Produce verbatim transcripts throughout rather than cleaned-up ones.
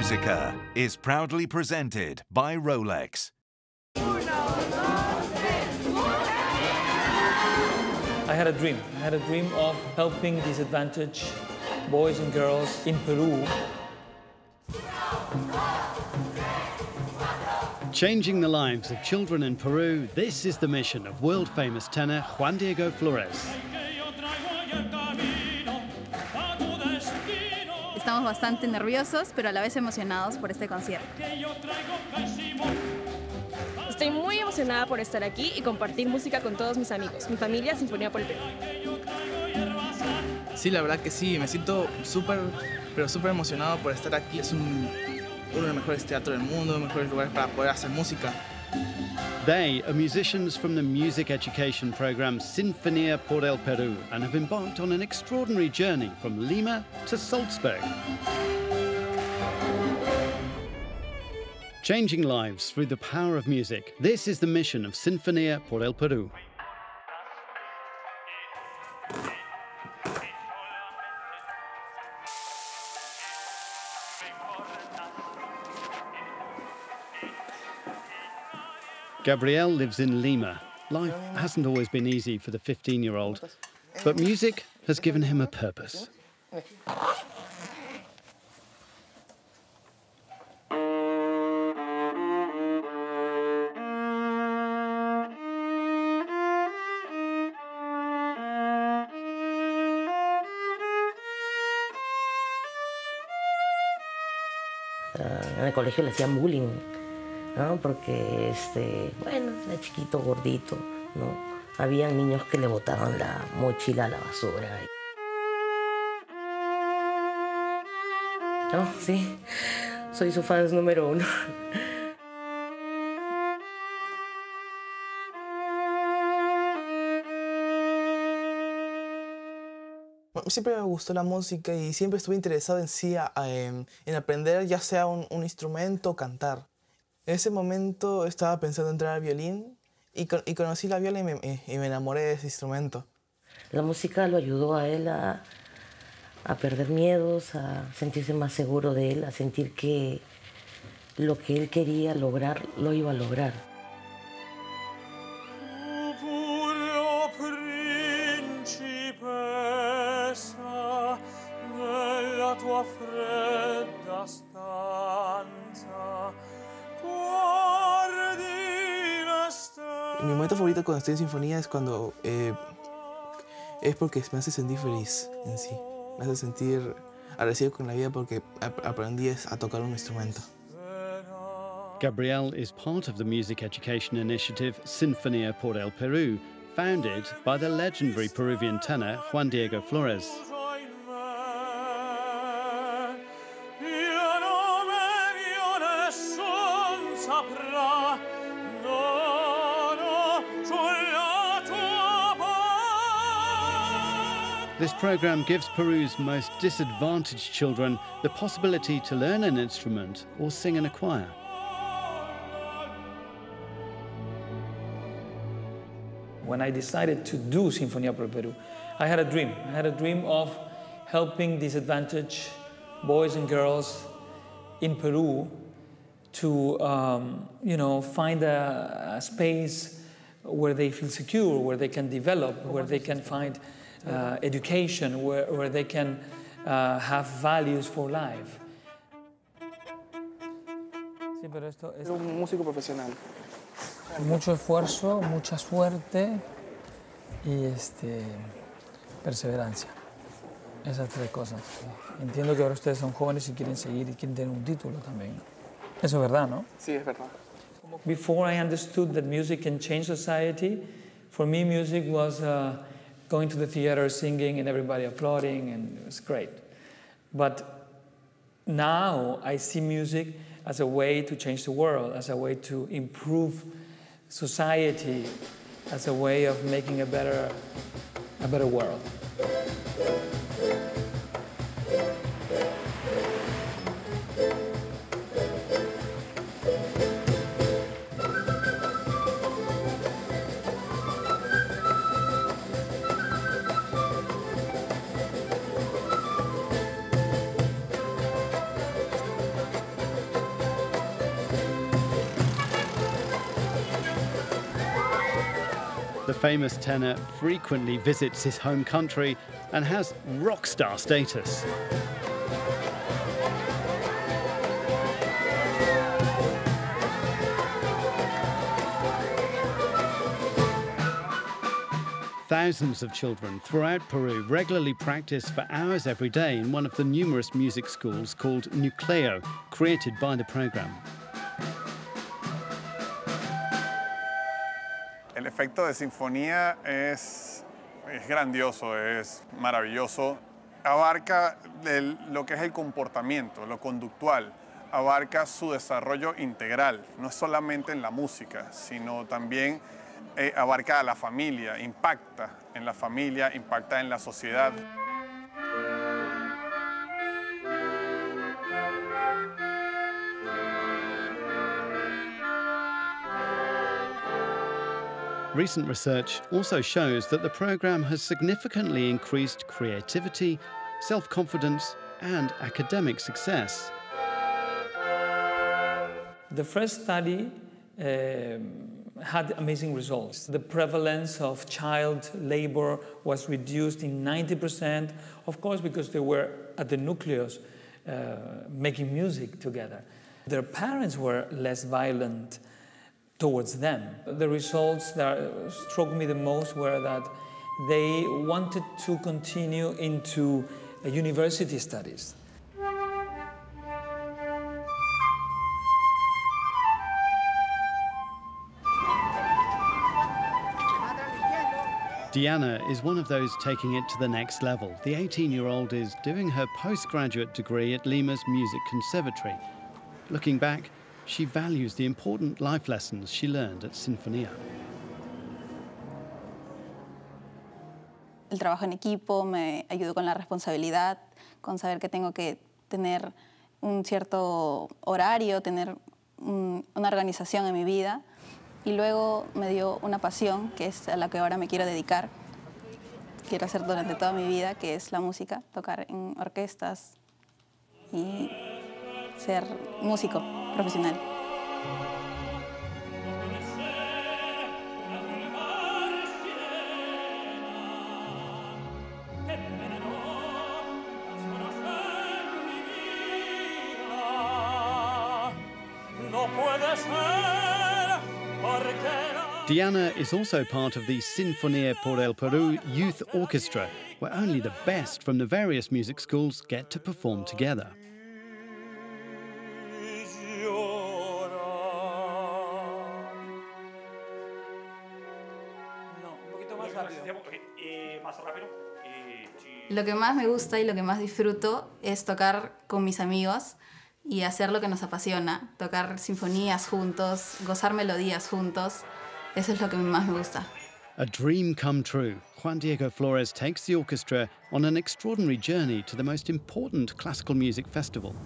Música is proudly presented by Rolex. I had a dream. I had a dream of helping disadvantaged boys and girls in Peru. Changing the lives of children in Peru, this is the mission of world-famous tenor Juan Flórez. Estamos bastante nerviosos, pero a la vez emocionados por este concierto. Estoy muy emocionada por estar aquí y compartir música con todos mis amigos, mi familia Sinfonía por el Perú. Sí, la verdad que sí, me siento súper, pero súper emocionado por estar aquí. Es un, uno de los mejores teatros del mundo, los mejores lugares para poder hacer música. They are musicians from the music education program Sinfonía por el Perú and have embarked on an extraordinary journey from Lima to Salzburg. Changing lives through the power of music. This is the mission of Sinfonía por el Perú. Gabriel lives in Lima. Life hasn't always been easy for the fifteen-year-old, but music has given him a purpose. En el colegio le hacían bullying, ¿no? Porque, este, bueno, era chiquito, gordito, ¿no? Habían niños que le botaban la mochila a la basura. No, sí, soy su fan número uno. Siempre me gustó la música y siempre estuve interesado en sí a, a, en aprender ya sea un, un instrumento o cantar. En ese momento estaba pensando en entrar al violín y, y conocí la viola y me, y me enamoré de ese instrumento. La música lo ayudó a él a, a perder miedos, a sentirse más seguro de él, a sentir que lo que él quería lograr lo iba a lograr. Mi momento favorito cuando estoy en sinfonía es cuando eh, es porque me hace sentir feliz en sí. Me hace sentir agradecido con la vida porque aprendí a tocar un instrumento. Gabriel is part of the music education initiative Sinfonía por el Perú, founded by the legendary Peruvian tenor Juan Flórez. This program gives Peru's most disadvantaged children the possibility to learn an instrument or sing in a choir. When I decided to do Sinfonía por el Perú, I had a dream. I had a dream of helping disadvantaged boys and girls in Peru to, um, you know, find a, a space where they feel secure, where they can develop, where they can find uh, education, where, where they can uh, have values for life. Sí, pero esto es un músico profesional. Mucho esfuerzo, mucha suerte y este, perseverancia. Esas tres cosas. Entiendo que ahora ustedes son jóvenes y quieren seguir y quieren tener un título también, ¿no? Eso es verdad, ¿no? Sí, es verdad. Before I understood that music can change society, for me music was uh, going to the theater, singing, and everybody applauding, and it was great. But now I see music as a way to change the world, as a way to improve society, as a way of making a better, a better world. famous tenor frequently visits his home country and has rock star status. Thousands of children throughout Peru regularly practice for hours every day in one of the numerous music schools called Nucleo, created by the program. El efecto de Sinfonía es, es grandioso, es maravilloso. Abarca el, lo que es el comportamiento, lo conductual. Abarca su desarrollo integral, no solamente en la música, sino también eh, abarca a la familia, impacta en la familia, impacta en la sociedad. Recent research also shows that the program has significantly increased creativity, self-confidence, and academic success. The first study um, had amazing results. The prevalence of child labor was reduced in ninety percent, of course, because they were at the nucleus uh, making music together. Their parents were less violent towards them. The results that struck me the most were that they wanted to continue into uh, university studies. Diana is one of those taking it to the next level. The eighteen-year-old is doing her postgraduate degree at Lima's Music Conservatory. Looking back, she values the important life lessons she learned at Sinfonía. El trabajo en equipo me ayudó con la responsabilidad, con saber que tengo que tener un cierto horario, tener un, una organización en mi vida. Y luego me dio una pasión, que es a la que ahora me quiero dedicar. Quiero hacer durante toda mi vida, que es la música, tocar en orquestas y ser músico profesional. Diana is also part of the Sinfonía por el Perú Youth Orchestra, where only the best from the various music schools get to perform together. Lo que más me gusta y lo que más disfruto es tocar con mis amigos y hacer lo que nos apasiona, tocar sinfonías juntos, gozar melodías juntos. Eso es lo que más me gusta. A dream come true. Juan Diego Flórez takes the orchestra on an extraordinary journey to the most important classical music festival.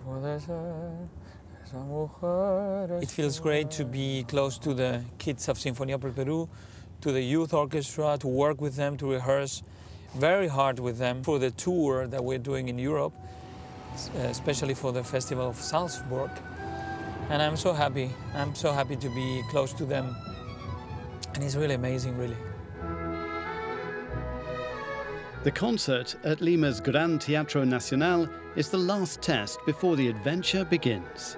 It feels great to be close to the kids of Sinfonía por el Perú, to the youth orchestra, to work with them, to rehearse very hard with them for the tour that we're doing in Europe, especially for the Festival of Salzburg. And I'm so happy. I'm so happy to be close to them. And it's really amazing, really. The concert at Lima's Gran Teatro Nacional is the last test before the adventure begins.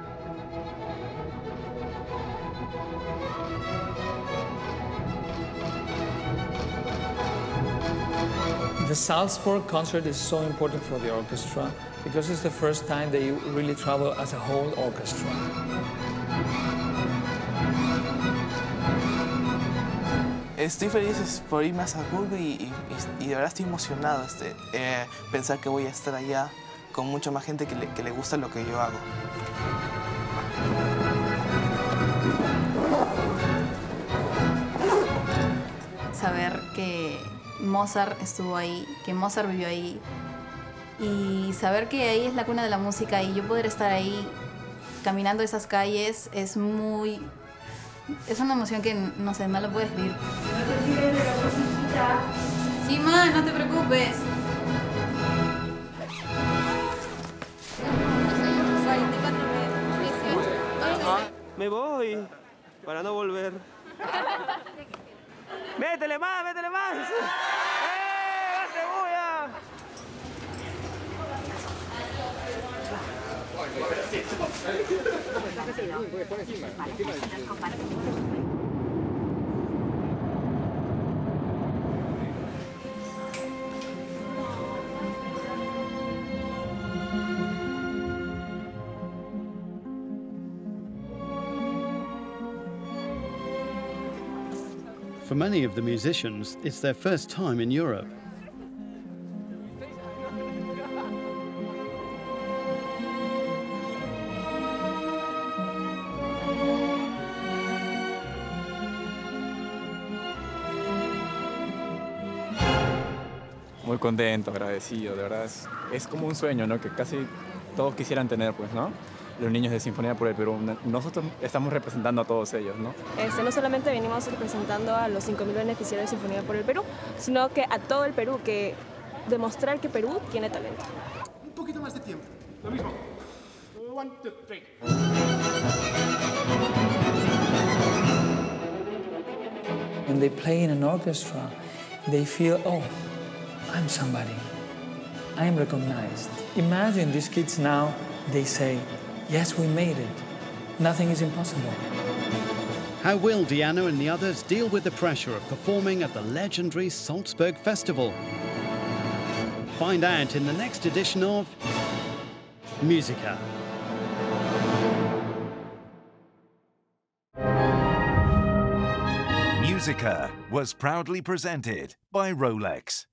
The Salzburg concert is so important for the orchestra because it's the first time they really travel as a whole orchestra. Estoy feliz por irme a Salzburg y, y, y de verdad estoy emocionado este, eh, pensar que voy a estar allá con mucha más gente que le, que le gusta lo que yo hago. Saber que Mozart estuvo ahí, que Mozart vivió ahí y saber que ahí es la cuna de la música y yo poder estar ahí caminando esas calles es muy... Es una emoción que, no sé, no lo puedo escribir. No te olvides de la musiquita. Sí, ma, no te preocupes. Me voy, para no volver. Métele más, métele más. ¡Eh, más cebolla! For many of the musicians, it's their first time in Europe. Muy contento, agradecido, de verdad. Es, es como un sueño, ¿no? Que casi todos quisieran tener, pues, ¿no? Los niños de Sinfonía por el Perú. Nosotros estamos representando a todos ellos, ¿no? Este, no solamente venimos representando a los cinco mil beneficiarios de Sinfonía por el Perú, sino que a todo el Perú, que demostrar que Perú tiene talento. Un poquito más de tiempo. Lo mismo. One, two, three. When they play in an orchestra, they feel, oh, I'm somebody. I am recognized. Imagine these kids now, they say, yes, we made it. Nothing is impossible. How will Diana and the others deal with the pressure of performing at the legendary Salzburg Festival? Find out in the next edition of Musica. Musica was proudly presented by Rolex.